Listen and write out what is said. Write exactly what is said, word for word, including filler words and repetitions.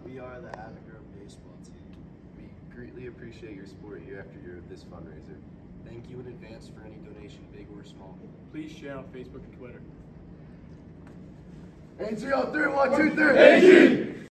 We are the Avon baseball team. We greatly appreciate your support year after year of this fundraiser. Thank you in advance for any donation, big or small. Please share on Facebook and Twitter. Eight, three, oh, three, one, two, three. Aging!